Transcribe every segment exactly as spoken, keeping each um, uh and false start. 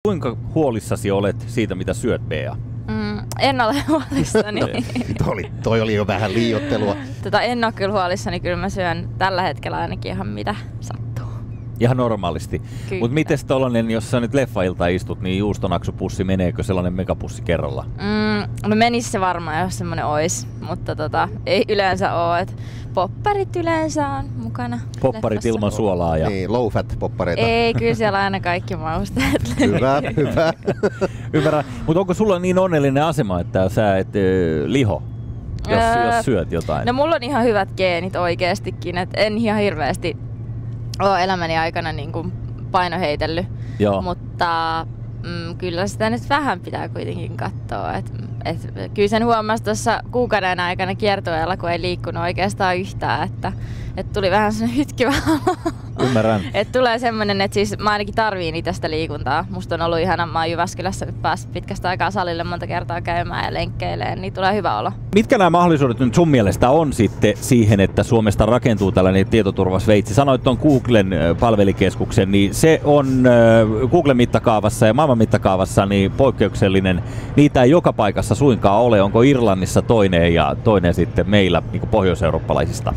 Kuinka huolissasi olet siitä, mitä syöt, Bea? Mm, en ole huolissani. toi, oli, toi oli jo vähän liioittelua. Tota, en ole kyllä huolissani, kyllä mä syön tällä hetkellä ainakin ihan mitä sattuu. Ihan normaalisti. Mutta mites tollanen, jos sä nyt leffailta istut, niin juustonaksupussi, meneekö sellainen megapussi kerralla? Mm, no menis se varmaan, jos semmonen ois, mutta tota, ei yleensä oo, et popparit yleensä on mukana. Popparit leffassa. Ilman suolaa ja... Niin, low fat poppareita. Ei, kyllä siellä aina kaikki mausteet. Hyvä, hyvä. Ymmärrän. Mutta onko sulla niin onnellinen asema, että sä et ö, liho, jos, öö, jos syöt jotain? No mulla on ihan hyvät geenit oikeestikin, et en ihan hirveästi ole elämäni aikana niin kuin painoheitellyt, Joo. mutta mm, kyllä sitä nyt vähän pitää kuitenkin katsoa. Et, et, kyllä sen huomasi tuossa kuukauden aikana kiertueella, kun ei liikkunut oikeastaan yhtään, että et tuli vähän sellainen hytkivä olo. Ymmärrän. Et tulee semmonen, että siis mä ainakin tarviin itse sitä liikuntaa. Musta on ollut ihana, mä oon Jyväskylässä nyt päässyt pitkästä aikaa salille monta kertaa käymään ja lenkkeilemään, niin tulee hyvä olo. Mitkä nämä mahdollisuudet nyt sun mielestä on sitten siihen, että Suomesta rakentuu tällainen tietoturvasveitsi? Sanoit tuon Googlen palvelikeskuksen, niin se on Googlen mittakaavassa ja maailman mittakaavassa niin poikkeuksellinen. Niitä ei joka paikassa suinkaan ole. Onko Irlannissa toinen ja toinen sitten meillä niin kuin pohjoiseurooppalaisista?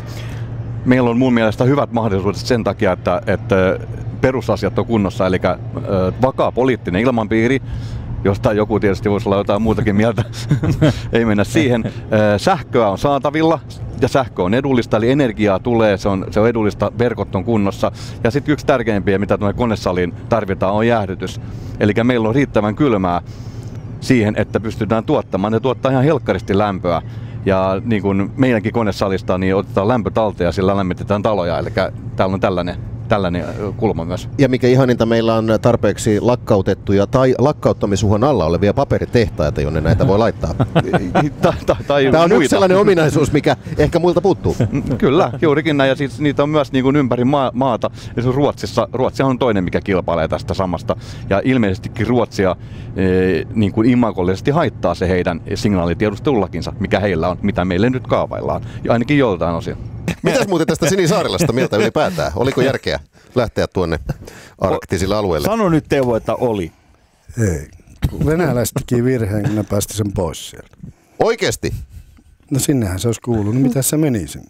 Meillä on mun mielestä hyvät mahdollisuudet sen takia, että, että perusasiat on kunnossa, eli äh, vakaa poliittinen ilmapiiri, josta joku tietysti voisi olla jotain muutakin mieltä, ei mennä siihen. Äh, sähköä on saatavilla ja sähkö on edullista, eli energiaa tulee, se on, se on edullista, verkot on kunnossa. Ja sitten yksi tärkeimpiä, mitä tuonne konesaliin tarvitaan, on jäähdytys. Eli meillä on riittävän kylmää siihen, että pystytään tuottamaan. Ne tuottaa ihan helkkaristi lämpöä. Ja niin kuin meidänkin konesalista, niin otetaan lämpö talteen ja sillä lämmitetään taloja. Eli täällä on tällainen, tällainen kulma myös. Ja mikä ihaninta, meillä on tarpeeksi lakkautettuja tai lakkauttamisuhan alla olevia paperitehtaita, jonne näitä voi laittaa. ta, ta, tai Tämä on muita. yksi sellainen ominaisuus, mikä ehkä muilta puuttuu. Kyllä, juurikin näin. Ja siis niitä on myös niin kuin ympäri maa, maata. Ruotsissa, Ruotsi on toinen, mikä kilpailee tästä samasta. Ja ilmeisestikin Ruotsia e, niin kuin imagollisesti haittaa se heidän signaalitiedustelullakinsa, mikä heillä on, mitä meille nyt kaavaillaan. Ja ainakin joltain osin. Mitäs muuten tästä Sinisaarelasta mieltä ylipäätään? Oliko järkeä lähteä tuonne arktisille alueille? Sano nyt, Teuvo, että oli. Ei. Venäläiset teki virheen, kun ne päästi sen pois sieltä. Oikeesti? No sinnehän se olisi kuulunut. Mitä se meni sinne?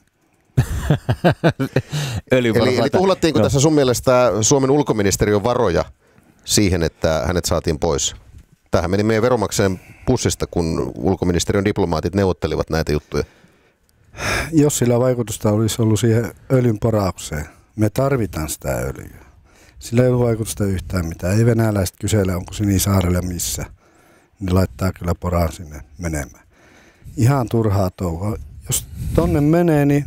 eli, eli tuhlattiinko no. tässä sun mielestä Suomen ulkoministeriön varoja siihen, että hänet saatiin pois? Tämähän meni meidän veronmaksajan pussista, kun ulkoministeriön diplomaatit neuvottelivat näitä juttuja. Jos sillä vaikutusta olisi ollut siihen öljyn poraukseen, me tarvitaan sitä öljyä. Sillä ei ole vaikutusta yhtään mitään. Ei venäläiset kysele, onko Sinisaarella missä. Ne laittaa kyllä poraan sinne menemään. Ihan turhaa touhua. Jos tonne menee, niin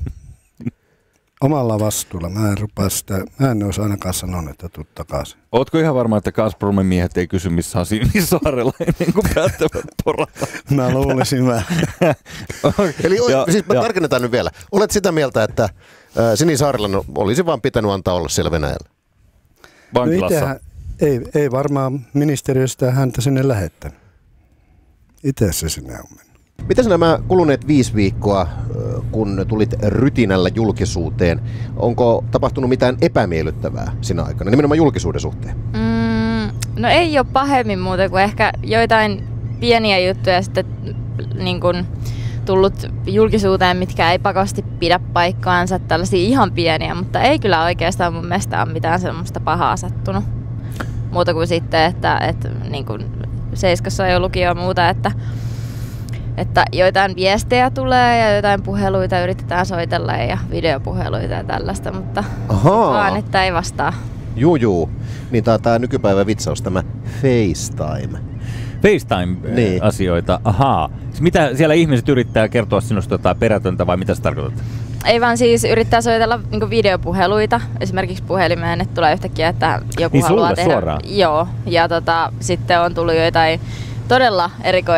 omalla vastuulla. Mä en rupaa sitä, mä en olisi ainakaan sanonut, että tuu takaisin. Ootko ihan varma, että Gazpromin miehet ei kysy, missä on Sinisaarella ennen kuin päättävät porata? Mä luulisin vähän. Eli ja, siis ja. tarkennetaan nyt vielä. Olet sitä mieltä, että äh, Sinisaarella olisi vaan pitänyt antaa olla siellä Venäjällä? Vankilassa? No ei, ei varmaan ministeriöstä häntä sinne lähettänyt. Itse se sinne on mennyt. Mitäs nämä kuluneet viisi viikkoa, kun tulit rytinällä julkisuuteen, onko tapahtunut mitään epämiellyttävää siinä aikana, nimenomaan julkisuuden suhteen? Mm, no ei ole pahemmin muuta kuin ehkä joitain pieniä juttuja sitten niin kun tullut julkisuuteen, mitkä ei pakosti pidä paikkaansa, tällaisia ihan pieniä, mutta ei kyllä oikeastaan mun mielestä ole mitään semmoista pahaa sattunut. Muuta kuin sitten, että, että niin kuin Seiskassa jo luki jo muuta, että Että joitain viestejä tulee ja jotain puheluita yritetään soitella ja videopuheluita ja tällaista, mutta Ahaa. vaan että ei vastaa. Juu, juu. Niin tää on tää nykypäivän vitsaus, tämä FaceTime. FaceTime-asioita, niin. Ahaa. Mitä siellä ihmiset yrittää kertoa sinusta jotain perätöntä vai mitä sä tarkoitat? Ei vaan siis yrittää soitella niinku videopuheluita, esimerkiksi puhelimeen, että tulee yhtäkkiä, että joku niin haluaa sulle tehdä. Suoraan? Joo, ja tota, sitten on tullut joitain todella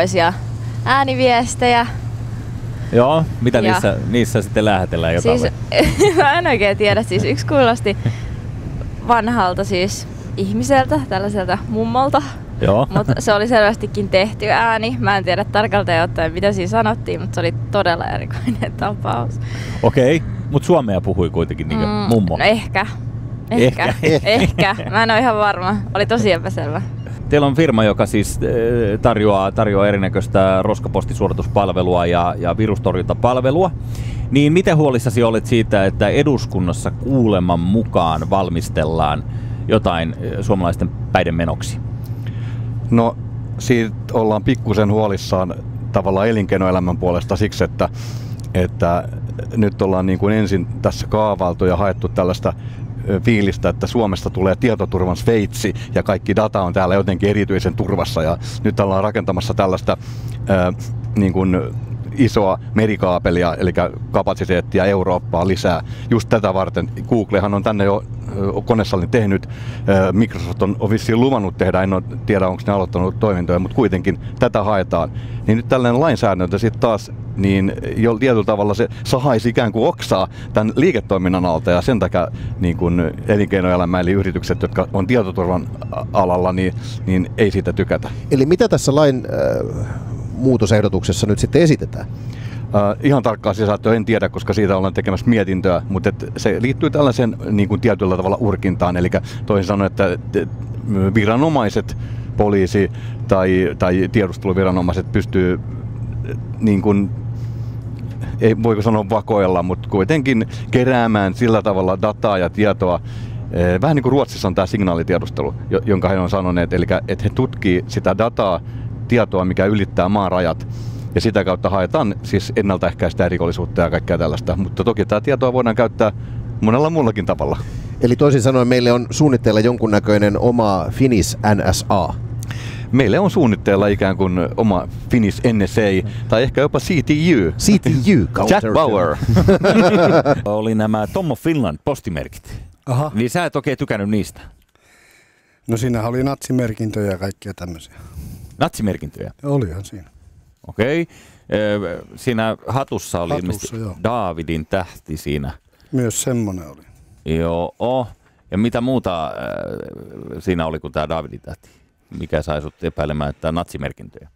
erikoisia ääniviestejä. Joo, mitä ja niissä, niissä sitten lähetellään jotain? Siis, mä en oikein tiedä, siis yksi kuulosti vanhalta siis ihmiseltä, tällaiselta mummolta. Joo. Mutta se oli selvästikin tehty ääni. Mä en tiedä tarkalleen ottaen, mitä siinä sanottiin, mutta se oli todella erikoinen tapaus. Okei, okay. Mutta suomea puhui kuitenkin niin mm, mummo. No ehkä. Ehkä. Ehkä. Ehkä. Mä en ole ihan varma. Oli tosi epäselvä. Teillä on firma, joka siis tarjoaa, tarjoaa erinäköistä roskapostisuorituspalvelua ja, ja virustorjuntapalvelua. Niin miten huolissasi olet siitä, että eduskunnassa kuuleman mukaan valmistellaan jotain suomalaisten päiden menoksi? No siitä ollaan pikkusen huolissaan tavallaan elinkeinoelämän puolesta siksi, että, että nyt ollaan niin kuin ensin tässä kaavailtu ja haettu tällaista fiilistä, että Suomesta tulee tietoturvan Sveitsi ja kaikki data on täällä jotenkin erityisen turvassa ja nyt ollaan rakentamassa tällaista ää, niin kuin isoa merikaapelia, eli kapasiteettia Eurooppaa lisää just tätä varten. Googlehan on tänne jo konesallin tehnyt, Microsoft on vissiin luvannut tehdä, en tiedä onko ne aloittanut toimintoja, mutta kuitenkin tätä haetaan. Niin nyt tällainen lainsäädäntö sitten taas, niin jo tietyllä tavalla se sahaisi ikään kuin oksaa tämän liiketoiminnan alta ja sen takia niin kun elinkeinoelämä eli yritykset, jotka on tietoturvan alalla, niin, niin ei siitä tykätä. Eli mitä tässä lain äh, muutosehdotuksessa nyt sitten esitetään? Uh, ihan tarkkaa sisältöä en tiedä, koska siitä ollaan tekemässä mietintöä, mutta et se liittyy tällaiseen niin kuin tietyllä tavalla urkintaan, eli toisin sanoen, että viranomaiset, poliisi tai, tai tiedusteluviranomaiset pystyy niin kuin, ei voiko sanoa vakoilla, mutta kuitenkin keräämään sillä tavalla dataa ja tietoa. Vähän niin kuin Ruotsissa on tämä signaalitiedustelu, jonka he on sanoneet, eli että he tutkii sitä dataa, tietoa, mikä ylittää maan rajat. Ja sitä kautta haetaan siis ennaltaehkäistä rikollisuutta ja kaikkea tällaista. Mutta toki tämä tietoa voidaan käyttää monella muullakin tavalla. Eli toisin sanoen meille on suunnitteilla jonkunnäköinen oma Finnish N S A. Meille on suunnitteilla ikään kuin oma Finnish N S A tai ehkä jopa C T U. C T U. Jack Bauer. Oli nämä Tom of Finland postimerkit. Aha. Niin sä et oikein tykännyt niistä. No siinähän oli natsimerkintöjä ja kaikkia tämmöisiä. Natsimerkintöjä? Olihan siinä. Okei. Siinä hatussa oli Hatussa, ilmeisesti joo. Daavidin tähti siinä. Myös semmoinen oli. Joo. Ja mitä muuta äh, siinä oli kuin tämä Daavidin tähti? Mikä sai sut epäilemään, että natsimerkintöjä?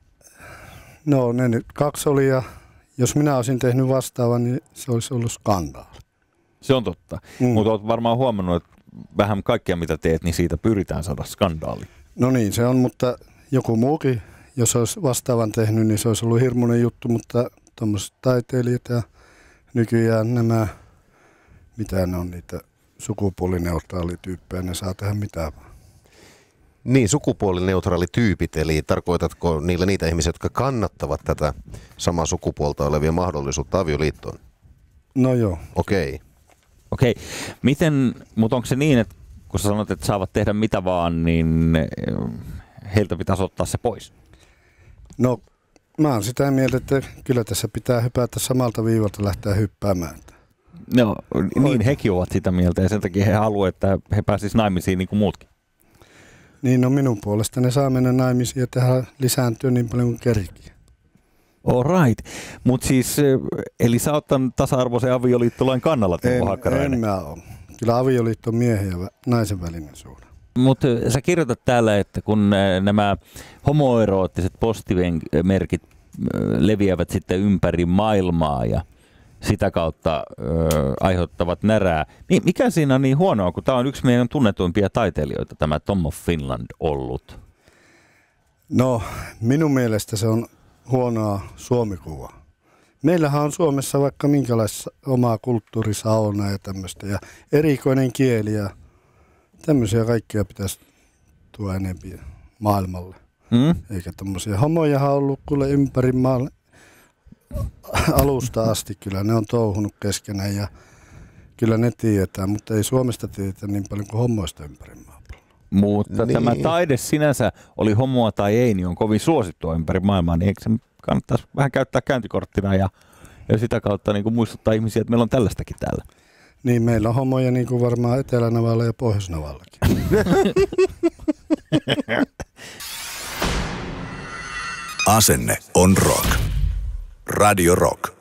No ne nyt kaksi oli ja jos minä olisin tehnyt vastaavan, niin se olisi ollut skandaali. Se on totta. Mm. Mutta olet varmaan huomannut, että vähän kaikkea mitä teet, niin siitä pyritään saada skandaali. No niin se on, mutta joku muukin, jos olisi vastaavan tehnyt, niin se olisi ollut hirmuinen juttu, mutta tuommoiset taiteilijat ja nykyään nämä, mitä ne on niitä sukupuolineutraalityyppejä, ne saa tehdä mitään vaan. Niin, sukupuolineutraalityypit, eli tarkoitatko niillä niitä ihmisiä, jotka kannattavat tätä samaa sukupuolta olevia mahdollisuutta avioliittoon? No joo. Okei. Okay. Okei. Miten, mutta onko se niin, että kun sä sanot, että saavat tehdä mitä vaan, niin heiltä pitäisi ottaa se pois? No mä oon sitä mieltä, että kyllä tässä pitää hypätä samalta viivalta lähteä hyppäämään. No niin, hekin ovat sitä mieltä ja sen takia he haluavat, että he pääsisivät naimisiin niin kuin muutkin. Niin, no minun puolesta ne saa mennä naimisiin ja tehdä lisääntyä niin paljon kuin kerkiä. All right. Mutta siis, eli sä oot tämän tasa-arvoisen avioliittolain kannalla, Teuvo Hakkarainen? En mä ole. Kyllä avioliitto on miehen ja naisen välinen suhde. Mutta sä kirjoitat täällä, että kun nämä homoeroottiset postimerkit leviävät sitten ympäri maailmaa ja sitä kautta ö, aiheuttavat närää. Mikä siinä on niin huonoa, kun tämä on yksi meidän tunnetuimpia taiteilijoita, tämä Tom of Finland ollut? No, minun mielestä se on huonoa suomikuvaa. Meillähän on Suomessa vaikka minkälaista omaa kulttuurisaunaa ja tämmöistä ja erikoinen kieli ja tämmöisiä kaikkia pitäisi tuoda enemmän maailmalle. Mm. Eikä tämmöisiä homojahan on ollut kuule ympäri maailmaa. Alusta asti kyllä ne on touhunut keskenään ja kyllä ne tiedetään, mutta ei Suomesta tiedetä niin paljon kuin homoista ympäri maapalloa. Mutta niin. Tämä taide sinänsä, oli homoa tai ei, niin on kovin suosittua ympäri maailmaa, niin eikö se kannattaisi vähän käyttää käyntikorttina ja, ja sitä kautta niin kuin muistuttaa ihmisiä, että meillä on tällaistakin täällä. Niin, meillä on homoja niin kuin varmaan Etelänavalla ja Pohjoisnavallakin. Asenne on rock. Radio Rock.